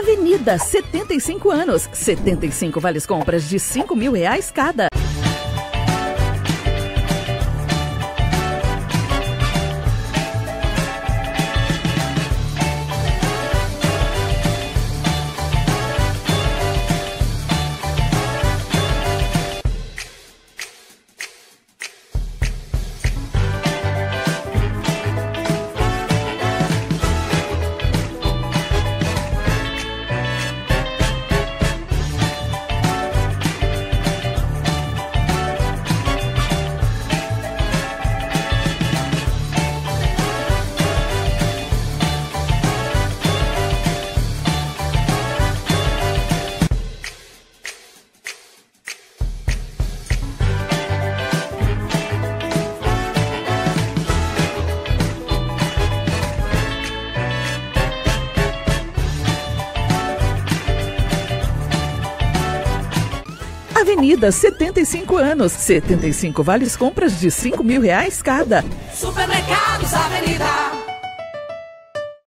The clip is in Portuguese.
Avenida, 75 anos. 75 vales compras de R$5.000 cada. Avenida, 75 anos. 75 vales compras de R$5.000 cada. Supermercados Avenida.